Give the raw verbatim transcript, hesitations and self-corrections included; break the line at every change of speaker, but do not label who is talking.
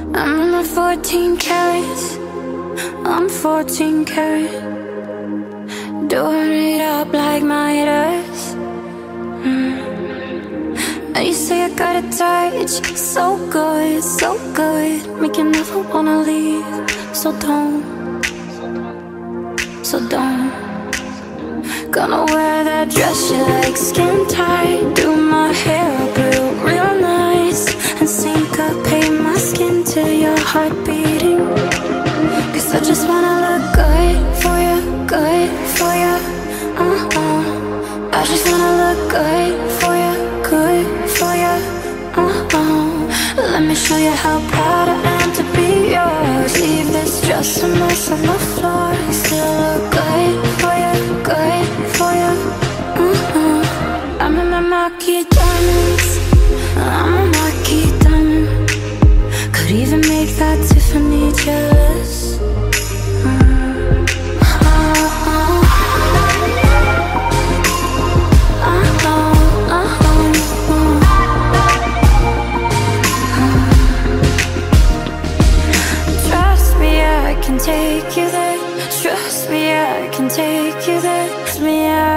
I'm in my fourteen carats, I'm fourteen carat, doing it up like my earth. mm. And you say I got a touch, so good, so good, make you never wanna leave. So don't, so don't. Gonna wear that dress you like, skin tight, do my hair up real, real nice, and syncopate my skin to your heart beating. Cause I just wanna look good for you, good for you, uh-uh. I just wanna look good for you, good for you, uh-uh. Let me show you how proud I am to be yours. Leave this dress a mess on the floor, still look good for you, good for you, uh-uh. I'm in my marquee diamonds, I'm a marquee diamond. Could even make that Tiffany jealous. mm. uh-uh. Uh-uh, uh-uh, uh-uh. Trust me, I can take you there. Trust me, I can take you there. Trust me, I